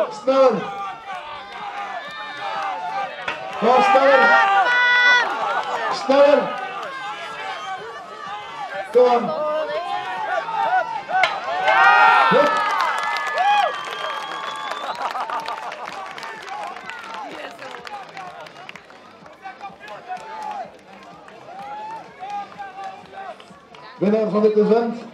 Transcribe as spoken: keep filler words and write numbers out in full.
Sneller. Ga sneller. Sneller. Kom aan. Hup. Winnaar van dit event